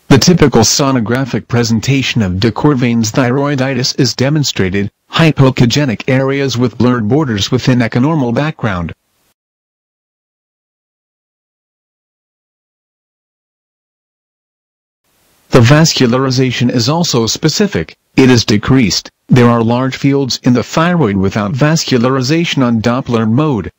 The typical sonographic presentation of de Quervain's thyroiditis is demonstrated: hypoechogenic areas with blurred borders within a normal background. The vascularization is also specific. It is decreased. There are large fields in the thyroid without vascularization on Doppler mode.